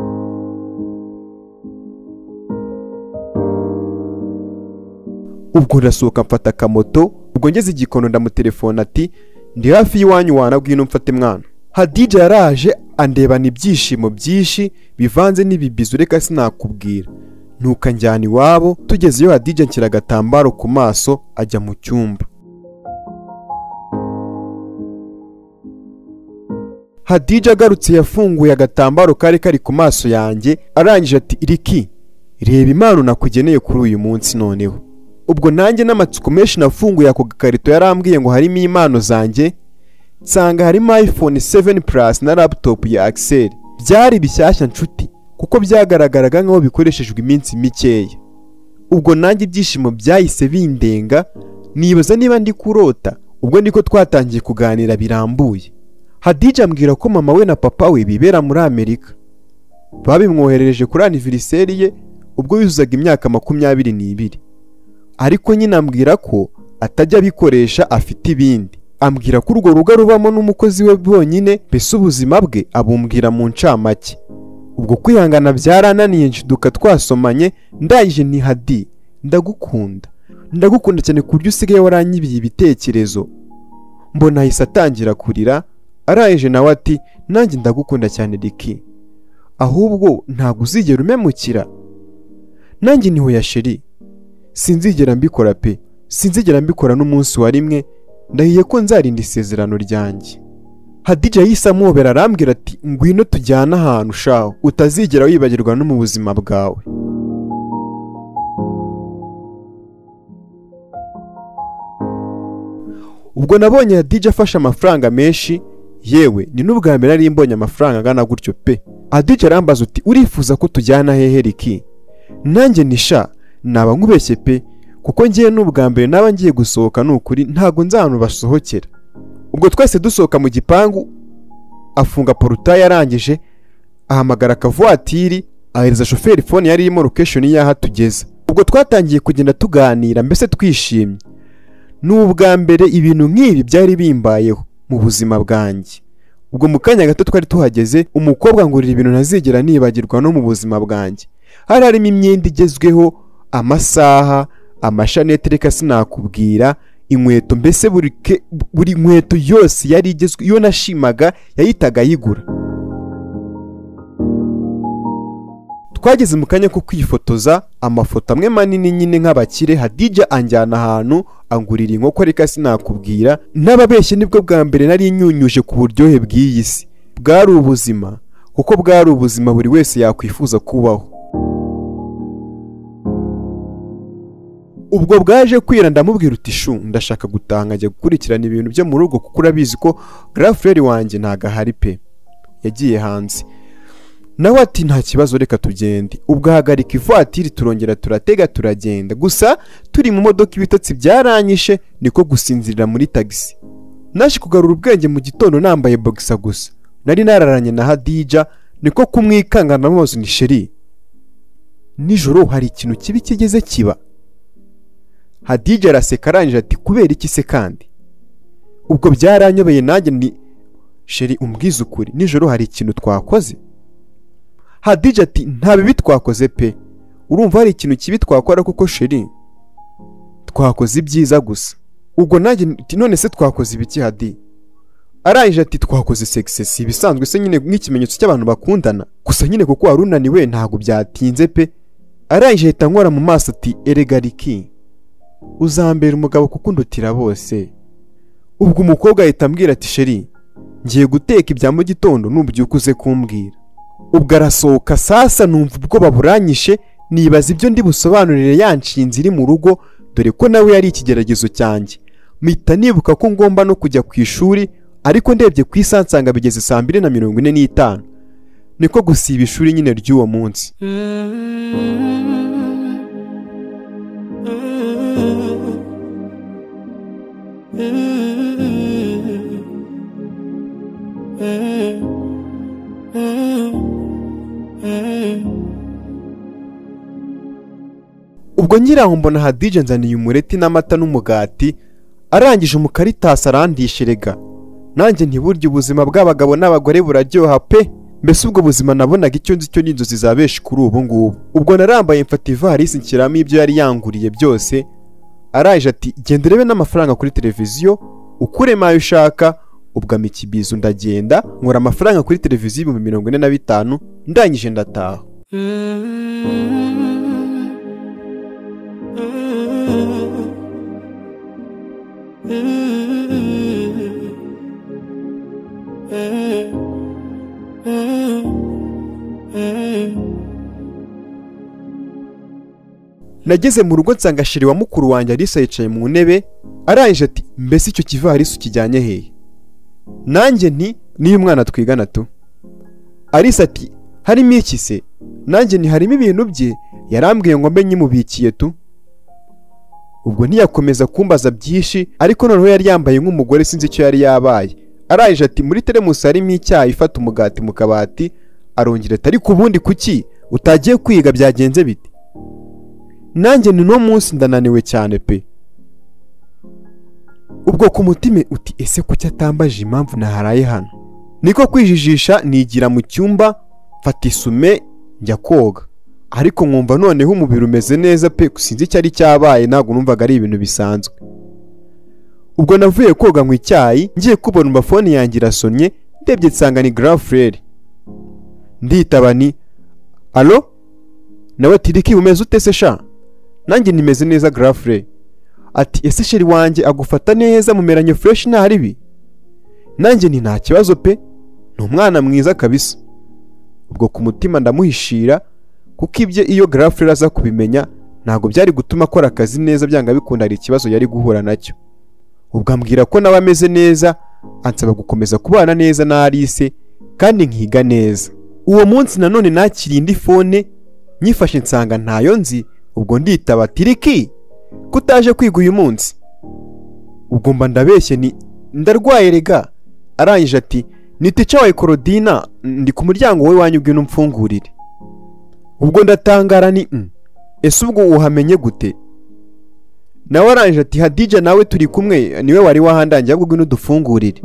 Ubwo ndasohoka mfata akamoto, ubwo ngeze igikono ndamutelefona ati ndi hafi y'iwanyu wanabwino mfate mwana. Hadija yaraje andebana ibyishimo byinshi bivanze n'ibibizo reka sinakubwira. Nuka njyana iwabo, tugezeyo Hadija nshyira agatambaro ku maso ajya mu cyumba. Hadija agarutse yafunguye agatambaro kari ku maso yanjye, arangije ati Iriki, reba impano nakugeneye kuri uyu munsi noneho. Ubwo nanjye n'amatsiko menshi nafunguye ako gakarito yarambwiye ngo harimo impano zanjye, nsanga harimo iPhone 7 Plus na laptop ya Axel. Byari bishyashya nshuti kuko byagaragaraga nkaho bikoreshejwe iminsi mikeya. Ubwo nanjye ibyishimo byahise bindenga, nibaza niba ndi kurota. Ubwo niko twatangiye kuganira birambuye. Hadija ambwira ko mama we na papa we bibera muri Amerika, babimwoherereje kuri anniversaire ye ubwo yuzuzaga imyaka 22. Ariko nyine ambwira ko atajya bikoresha afite ibindi. Ambwira ko urwo rugo rubamo n'umukozi we bonyine, mbese ubuzima bwe abumbwira mu ncamake. Ubwo kwihangana byarananiye nshiduka twasomanye, ndayije ni Hadi, ndagukunda cyane ku buryo usigaye waranyibiye ibitekerezo. Mbona ahise atangira kurira, arayije nawe ati nanjye ndagukunda cyane Riki, ahubwo ntabwo uzigera umemukira. Nanjye niho ya sheri, sinzigera mbikora pe, sinzigera mbikora n'umunsi wa rimwe, ndahiye ko nzarinda isezerano ryanjye. Hadija yise amubera arambwira ati ngwino tujyana ahantu shaho utazigera wibagirwa no mu buzima bwawe. Ubwo nabonye Hadija afashe amafaranga menshi, yewe ni n'ubwa mbere nari mbonye amafaranga angana gutyo pe. Hadija arambaza uti urifuza ko tujyana hehe Riki? Nanjye nisha naba nkubeshye pe, kuko ngiye n'ubwa mbere naba ngiye gusohoka n'ukuri ntago nzantu basohokera. Ubwo twese dusohoka mu gipangu, afunga porutaye arangije ahamagara akavuatiri, ahereza shoferi phone yari irimo location y'aha tugeza. Ubwo twatangiye kugenda tuganira mbese twishimye. N'ubwa mbere ibintu nk'ibi byari bimbayeho mu buzima bwanjye. Ubwo mu kanya gato twari tuhageze, umukobwa ngurira ibintu ntazigera nibagirwa no mu buzima bwanjye. Hari harimo imyenda igezweho, amasaha, amashanete reka sinakubwira, inkweto, mbese buri nkweto yose yari igezwe, iyo nashimaga yahitaga yigura. Twageze mu kanya ko kwifotoza, amafoto amwe manini nyine nk'abakire. Hadija anjyana ahantu angurira inkoko reka sinakubwira, n'ababeshye nibwo bwa mbere nari nyunyuje ku buryohe bw'iyi si. Bwari ubuzima, kuko bwari ubuzima buri wese yakwifuza kubaho. Ubwo bwaje kwira ndamubwira uti shu ndashaka gutaha nkajya gukurikirana ibintu byo mu rugo kuko urabizi ko girlfriend wanjye ntagahari pe, yagiye hanze. Nawe ati nta kibazo reka tugende. Ubwo hagarika ivatiri turongera turatega turagenda, gusa turi mu modoka ibitotsi byaranyishe niko gusinzirira muri taxi. Naje kugarura ubwenge mu gitondo nambaye boxer gusa, nari nararanye na Hadija, niko kumwikanga namubaza ni sheri, nijoro hari ikintu kibi kigeze kiba? Hadija araseka arangije ati kubera iki se kandi? Ubwo byaranyobeye nanjye ni sheri umbwiza ukuri, nijoro hari ikintu twakoze? Hadija ati nta bibi twakoze pe, urumva hari ikintu kibi twakora kuko sheri twakoze ibyiza gusa. Ubwo nanjye ati none se twakoze ibiki Hadi? Arangije ati twakoze sex, ibisanzwe se nyine nk'ikimenyetso cy'abantu bakundana, gusa nyine kuko wari unaniwe ntago byatinze pe. Arangije ahita nkora mu maso ati erega Riki, uzambera umugabo kuko undutira bose. Ubwo umukobwa ahita ambwira ati sheri ngiye guteka ibya mu gitondo nubyuka uze kumbwira. Ubwo arasohoka sasa, numva ubwoba buranyishe, nibaza ibyo ndi busobanurire yanshinze iri mu rugo, dore ko nawe yari ikigeragezo cyanjye. Mpita nibuka ko ngomba no kujya ku ishuri, ariko ndebye ku isaha nsanga bigeze 2:45, niko gusiba ishuri nyine ry'uwo munsi. Ubwo nyiraho mbona Hadija nzaniye umureti n'amata n'umugati, arangije umukaritasi arandisherega. Nanjye ntiburya ubuzima bw'abagabo n'abagore buraryoha pe, mbese ubwo buzima nabonaga icyo nzi cyo n'inzozi za benshi kuri ubu ngubu. Ubwo narambaye mfata ivarisi nshyiramo ibyo yari yanguriye byose, araje ati genda urebe n'amafaranga kuri televiziyo ukuremo ayo ushaka. Ubwo amikibizo ndagenda nkora amafaranga kuri televiziyo 45,000 ndangije ndataha. Nageze mu rugo nsanga sheri wa mukuru wanjye Alisa yicaye mu ntebe, arangije ati mbese icyo kivarisi ukijyanye hehe? Nanjye nti niyo umwana twigana tu. Alisa ati harimo iki se? Nanjye nti harimo ibintu bye, yarambwiye ngo mbe nyimubikiye tu. Ubwo ntiyakomeza kumbaza byinshi, ariko noneho yari yambaye nk'umugore sinzi icyo yari yabaye. Arangije ati muri teremusi harimo icyayi, ifata umugati mu kabati. Arongera ati ariko ubundi kuki utagiye kwiga byagenze bite? Nanjye ni no munsi ndananiwe cyane pe. Ubwo ku mutima uti ese kuki atambaje impamvu naharaye hano? Niko kwijijisha nigira mu cyumba mfata isume njya koga, ariko nkumva noneho umubiri umeze neza pe, sinzi icyo ari cyabaye, ntabwo numvaga ari ibintu bisanzwe. Ubwo navuye koga mu icyayi ngiye kubona umafone yanjye irasonye, ndebye nsanga ni girlfriend. Nditaba ni allo, nawe ati Riki umeze ute se sha? Nanjye nimeze neza girlfriend. Ati ese sheri wanjye agufata neza mumeranye fresh nta ribi? Nanjye ni nta kibazo pe, ni umwana mwiza kabisa. Ubwo ku mutima ndamuhishira, kuko ibye iyo girlfriend aza kubimenya ntago byari gutuma akora akazi neza, byanga bikunda ari ikibazo yari guhura nacyo. Ubwo ambwira ko nawe ameze neza, ansaba gukomeza kubana neza na Alice kandi nkiga neza. Uwo munsi nanone nakiri indi phone nyifashe nsanga ntayo nzi. Ubwo nditaba ati Riki kutaje kwiga uyu munsi? Ubwo mba ndabeshye ni ndarwaye rega. Arangije ati ni teacher wa Korodina, ndi ku muryango wowe wanyubwe n'umfungurire. Ubwo ndatangara ni ese ubwo uhamenye gute? Nawe arangije ati Hadija nawe turi kumwe, niwe wari wahandangiye ahubwo n'udufungurire.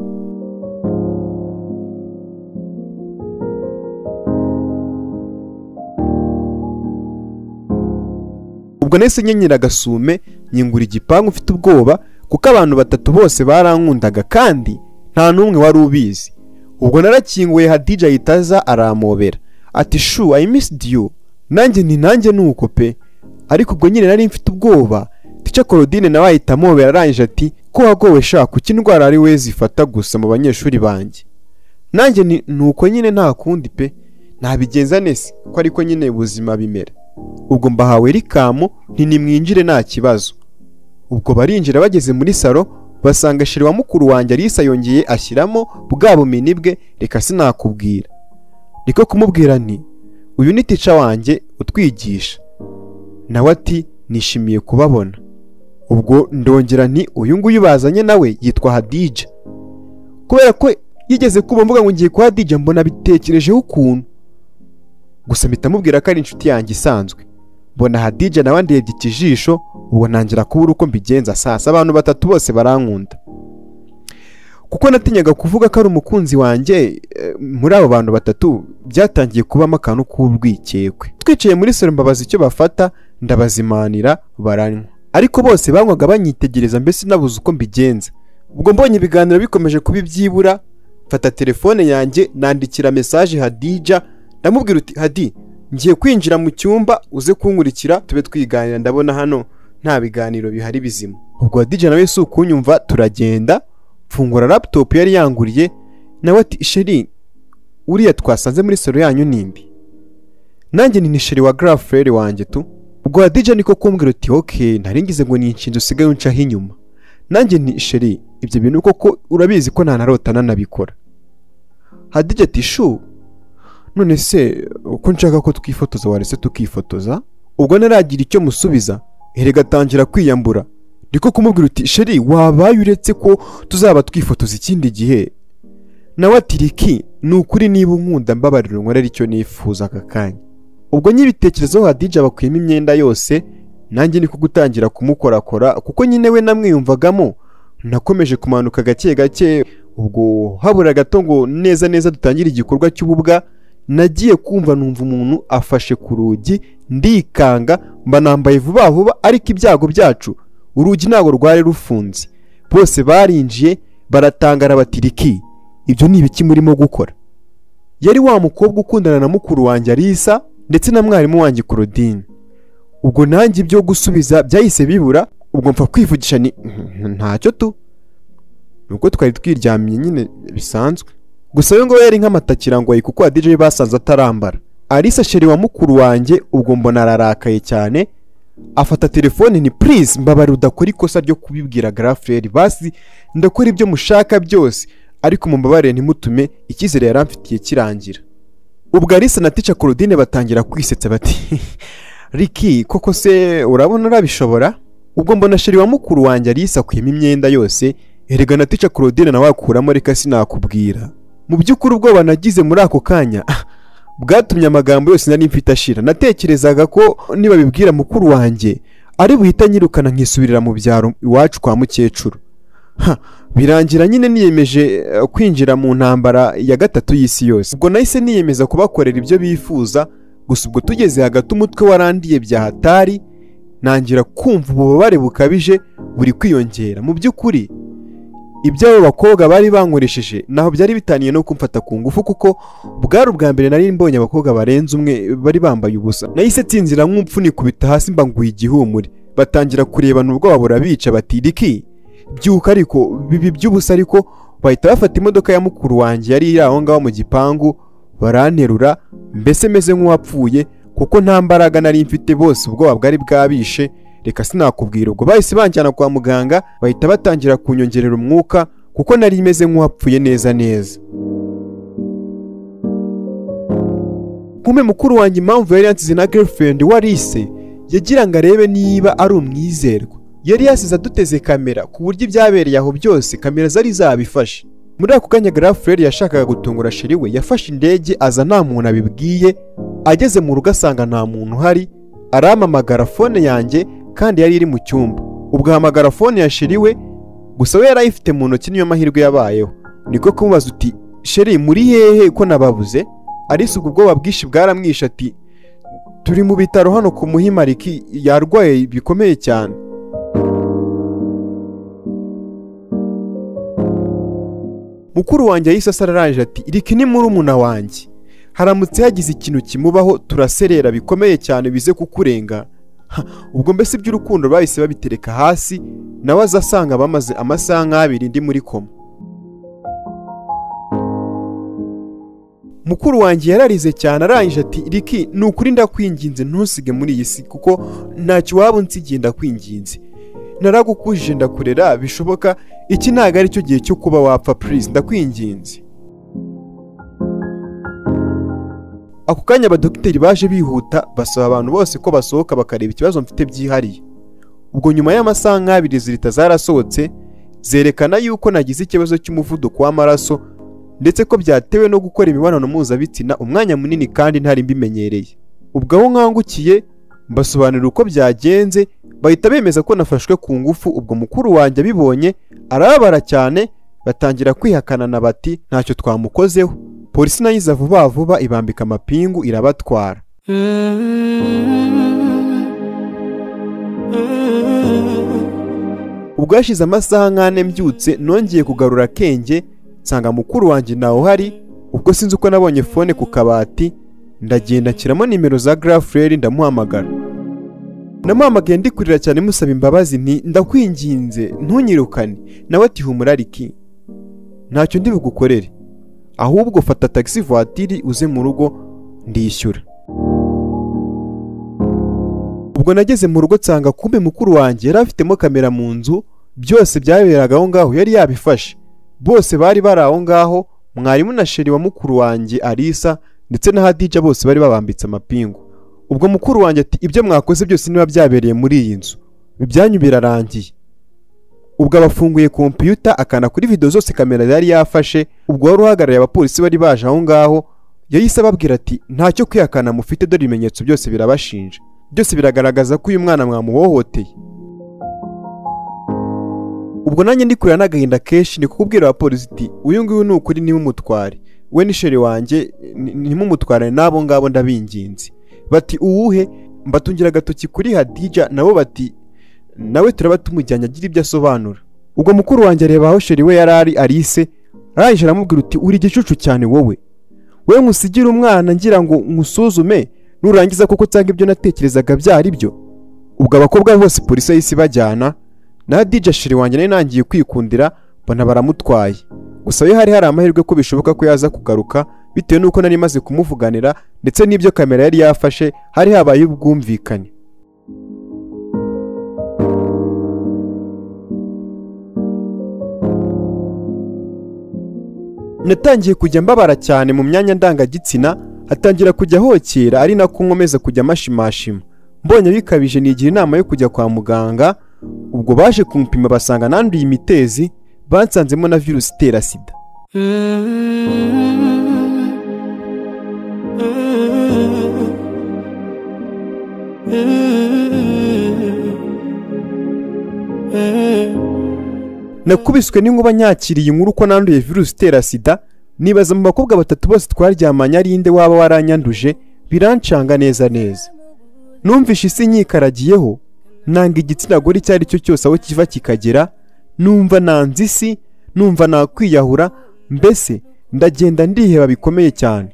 Ubwo nese nyenyera gasume nyingura igipangu mfite ubwoba, kuko abantu batatu bose barankundaga kandi nta numwe wari ubizi. Ubwo narakinguye Hadija yitaza aramobera ati shu I missed you. Nanjye ni nanjye nuko pe, ariko ubwo nyine nari mfite ubwoba. Teacher Korodine nawe ahita amobera arangije ati ko wagowe sha kuki indwara ari we zifata gusa mu banyeshuri banjye. Nanjye ni nuko nyine nta kundi pe, nabigenza nese ko ariko nyine ubuzima bimera. Ubwo mbahawe rikamu nti nimwinjire nta kibazo. Ubwo barinjira bageze muri salo basanga sheri wa mukuru wanjye Alisa yongeye ashyiramo bwa bumenyi bwe, reka sinakubwira. Niko kumubwira nti uyu ni teacher wanjye utwigisha. Nawe ati nishimiye kubabona. Ubwo ndongera nti uyu nguyu bazanye nawe yitwa Hadija. Kubera ko yigeze kuba mvuga ngo ngiye kwa Hadija mbona bitekerejeho ukuntu, gusa mpita mubwira ko ari inshuti yanjye isanzwe. Mbona Hadija nawe ndebye ikijisho, ubwo nangira kubura uko mbigenza. Sasa abantu batatu bose barankunda, kuko natinyaga kuvuga ko ari umukunzi wanjye. Muri abo bantu batatu byatangiye kubamo akantu k'urwikekwe. Twicaye muri salo mbabaza icyo bafata, ndabazimanira baranywa, ariko bose banywaga banyitegereza, mbese nabuze uko mbigenza. Ubwo mbonye ibiganiro bikomeje kuba ibyibura, mfata telefone yanjye nandikira message Hadija, ndamubwira uti Hadi ngiye kwinjira mu cyumba uze kunkurikira tube twiganira, ndabona hano nta biganiro bihari bizima. Ubwo Hadija nawe si ukunyumva, turagenda mfungura laptop yari yanguriye. Nawe ati sheri uriya twasanze muri salo yanyu nimbi? Nanjye ni sheri wa girlfriend wanjye tu. Ubwo Hadija niko kumbwira uti okay, naringize ngo ni inshinzi usigaye uncaho inyuma. Nanjye ni sheri ibyo bintu koko urabizi ko nta narotana nabikora. Hadija ati shu none se uko nshaka ko twifotoza warese tukifotoza? Ubwo naragira icyo musubiza, erega tangira kwiyambura. Niko kumubwira uti sheri wabaye uretse ko tuzaba twifotoza ikindi gihe? Nawe ati Riki ni ukuri niba unkunda mbabarira nkorera icyo nifuza aka kanya. Ubwo nyibitekerezo Hadija bakuyemo imyenda yose, nanjye niko gutangira kumukorakora, kuko nyine we namwiyumvagamo. Nakomeje kumanuka gake gake. Ubwo habura gato ngo neza neza dutangira igikorwa cy'ububwa, nagiye kumva numva umuntu afashe ku rugi ndikanga mba nambaye vuba vuba, ariko ibyago byacu urugi ntago rwari rufunze. Bose barinjiye baratangara bati Riki, ibyo ni ibiki murimo gukora? Yari wa mukobwa ukundana na mukuru wanjye Alisa ndetse na mwarimu wanjye Claudine. Ubwo nanjye ibyo gusubiza byahise bibura, ubwo mpfa kwivugisha ni ntacyo tu, nuko twari twiryamye nyine bisanzwe. Gusa yo ngo yari nk'amatakira ngo kuko DJ basanze atarambara. Alisa sheri wa mukuru wanjye ubwo mbona ararakaye cyane, afata telefone ni please mbabare udakora ikosa ryo kubibwira girlfriend, basi ndakora ibyo mushaka byose ariko mumbabare ntimutume ikizere yaramfitiye kirangira. Ubwo Alisa na Teacher Claudine batangira kwisetsa bati Riki, koko se urabona urabishobora? Ubwo mbona sheri wa mukuru wanjye Alisa kwima imyenda yose, erega na Teacher Claudine nawe akuramo, reka sinakubwira. Mu by'ukuri ubwo banagize muri ako kanya bwatumye amagambo yose nari mfite ashira. Natekerezaga ko niba bibwira mukuru wanjye ari buhita nyirukana nkisubirira mu byaro iwacu kwa mukecuru. Birangira nyine niyemeje kwinjira mu ntambara ya gatatu y'isi yose. Ubwo nahise niyemeza kubakorera ibyo bifuza, gusa ubwo tugeze hagati umutwe warandiye bya hatari, nangira kumva ububabare bukabije buri kwiyongera. Mu by'ukuri ibyo bakobwa bari bankoresheje naho byari bitaniye no kumfata ku ngufu, kuko bwari ubwa mbere nari mbonye abakobwa barenze umwe bari bambaye ubusa. Nahise tsinzira nk'umupfu nikubita hasi mba nguye igihumure. Batangira kurebana ubwoba burabica bati Riki, byuka ariko bibi by'ubusa, ariko bahita bafata imodoka ya mukuru wanjye yari iri aho ngaho mu gipangu baranterura, mbese meze nk'uwapfuye kuko nta mbaraga nari mfite, bose ubwoba bwari bwabishe reka sinakubwira. Ubwo bahise banjyana kwa muganga bahita batangira kunyongerera umwuka kuko nari meze nk'uwapfuye neza neza. Kume mukuru wanjye impamvu yari yansize na girlfriend warise yagira ngo arebe niba ari umwizerwa. Yari yasize aduteze kamera ku buryo ibyabereye aho byose kamera zari zabifashe. Muri ako kanya girlfriend yashakaga gutungura sheri we yafashe indege aza nta muntu abibwiye. Ageze mu rugo asanga nta muntu uhari, arampamagara fone yanjye kandi yari iri mu cyumba. Ubwo ahamagara fone ya sheri we, gusa we yarayifite mu ntoki, niyo mahirwe yabayeho. Niko kumubaza uti sheri muri hehe ko nababuze? Alisa ubwo bwoba bwishi bwaramwisha ati turi mu bitaro hano ku Muhima, Riki yarwaye bikomeye cyane. Mukuru wanjye yahise asararaje ati Riki ni murumuna wanjye, haramutse hagize ikintu kimubaho turaserera bikomeye cyane bize kukurenga. Ubwo mbese by'urukundo bahise babitereka hasi, nawe azasanga bamaze amasaha nk'abiri ndi muri koma. Mukuru wanjye yararize cyane arangije ati Riki ni ukuri ndakwinginze ntusige muri iyi si kuko ntacyo waba unsigiye, ndakwinginze naragukujije ndakurera bishoboka, iki ntago ari cyo gihe cyo kuba wapfa, please ndakwinginze. Ako kanya abadokiteri baje bihuta basaba abantu bose ko basohoka bakareba ikibazo mfite byihariye. Ubwo nyuma y'amasaha nk'abiri zirita zarasohotse zerekana yuko nagize ikibazo cy'umuvuduko w'amaraso ndetse ko byatewe no gukora imibonano mpuzabitsina umwanya munini kandi ntari mbimenyereye. Ubwo aho nkangukiye mbasobanurira uko byagenze, bahita bemeza ko nafashwe ku ngufu. Ubwo mukuru wanjye abibonye arababara cyane, batangira kwihakanana bati ntacyo twamukozeho. Polisi nayiza vuba vuba ibambika amapingu irabatwara. Ubwo hashize amasaha nk'ane mbyutse nongeye kugarura kenge, nsanga mukuru wanjye nawe uhari. Ubwo sinzi uko nabonye fone ku kabati, ndagenda nshyiramo nimero za girlfriend ndamuhamagara. Namuhamagaye ndikurira cyane musaba imbabazi nti ndakwinginze ntunyirukane. Nawe ati humura Riki, ntacyo ndi bugukorere, ahubwo fata taxi voiture uze mu rugo ndishyura. Ubwo nageze mu rugo nsanga kumbe mukuru wanjye yari afitemo kamera mu nzu, byose byaberaga aho ngaho yari yabifashe. Bose bari bari aho ngaho, mwarimu na sheri wa mukuru wanjye Alisa ndetse na Hadija bose bari babambitse amapingu. Ubwo mukuru wanjye ati ibyo mwakoze byose niba byabereye muri iyi nzu, ibyanyu birarangiye. Ubwo abafunguye computer akana kuri video zose kamera yari yafashe. Ubwo wari uhagarariye abapolisi bari baje aho ngaho yahise ababwira ati ntacyo kwihakana mufite, dore ibimenyetso byose birabashinja, byose biragaragaza ko uyu mwana mwamuhohoteye. Ubwo nanjye ndi kurira n'agahinda kenshi ni kukubwira abapolisi ati uyu nguyu ni ukuri niba umutware, we n'isheri wanjye ntimumutwarane n'abo ngabo ndabinginze. Bati uwuhe? Mbatungira agatoki kuri Hadija, nabo bati nawe turaba tumujyanye agira ibyo asobanura. Ubwo mukuru wanjye areba aho sheri we yarari Alice, arangije aramubwira uti uri igicucu cyane wowe nkusigira umwana ngira ngo nkusuzume nurangiza koko cyangwa ibyo natekerezaga byari byo. Ubwo abakobwa bose polisi yahise bajyana na Hadija sheri wanjye nawe nangiye kwikundira bana baramutwaye. Gusa yo hari amahirwe ko bishoboka ko yaza kugaruka bitewe nuko nari maze kumuvuganira ndetse n'ibyo kamera yari yafashe hari habaye ubwumvikane. Natangiye kujya mbabara cyane mu myanya ndangagitsina, hatangira kujya hokera ari nako nkomeza kujya mashimashima. Mbonye bikabije nigira inama yo kujya kwa muganga. Ubwo baje kumpima basanga nanduye imitezi, bansanzemo na virusi itera sida. Nakubiswe n'inkuba nyakiriye inkuru ko nanduye virusi itera sida, nibaza mu bakobwa batatu bose twaryamanye ari inde waba waranyanduje, birancanga neza. Numvishe isi nyikaragiyeho, nanga igitsina gore icyo ari cyo cyose aho kiva kikagera, numva nanze isi, numva nakwiyahura, mbese ndagenda ndiheba bikomeye cyane.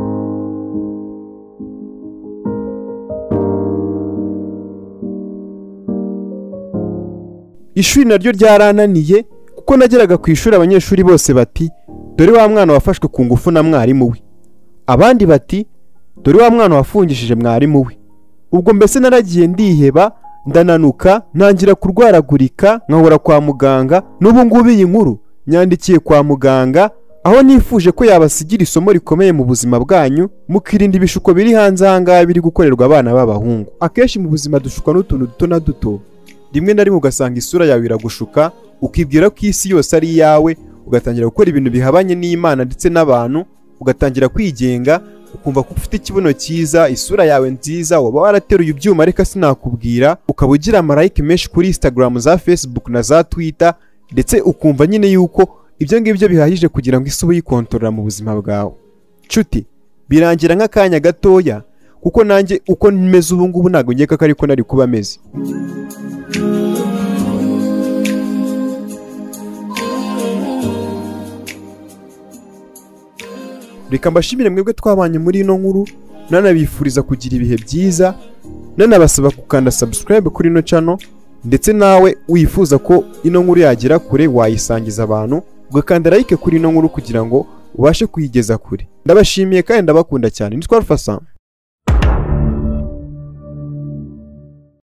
Ishuri naryo ryarananiye kuko nageraga ku ishuri abanyeshuri bose bati dore wa mwana wafashwe ku ngufu na mwarimu we, abandi bati dore wa mwana wafungishije mwarimu we. Ubwo mbese naragiye ndiheba, ndananuka, ntangira kurwaragurika, nkahora kwa muganga. N'ubu ngubu iyi nkuru nyandikiye kwa muganga, aho nifuje ko yabasigira isomo rikomeye mu buzima bwanyu, mukirinda ibishuko biri hanze ahangaha biri gukorerwa abana b'abahungu. Akenshi mu buzima dushukwa n'utuntu duto na duto, rimwe na rimwe ugasanga isura yawe iragushuka, ukibwira ko isi yose ari iyawe, ugatangira gukora ibintu bihabanye n'Imana ndetse n'abantu, ugatangira kwigenga, ukumva ko ufite ikibuno cyiza, isura yawe nziza, waba warateruye ibyuma reka sinakubwira, ukaba ugira amarayike menshi kuri Instagram, za Facebook na za Twitter, ndetse ukumva nyine yuko ibyo ngibyo bihagije kugira ngo isi uyikontorora mu buzima bwawe. Nshuti, birangira nk'akanya gatoya, kuko nanjye uko meze ubu ngubu ntabwo nkeka ko ariko nari kuba meze. Reka mbashimire mwebwe twabanye muri ino nkuru, nanabifuriza kugira ibihe byiza, nanabasaba gukanda subscribe kuri ino channel, ndetse nawe wifuza ko ino nkuru yagera kure wayisangiza abantu, ugakanda like kuri ino nkuru kugira ngo ubashe kuyigeza kure. Ndabashimiye kandi ndabakunda cyane. Nitwa Alpha Sam.